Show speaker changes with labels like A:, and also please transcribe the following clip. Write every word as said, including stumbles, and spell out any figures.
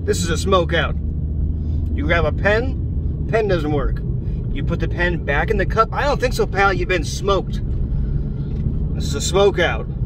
A: This is a smoke out. You grab a pen, pen doesn't work. You put the pen back in the cup. I don't think so, pal. You've been smoked. This is a smoke out.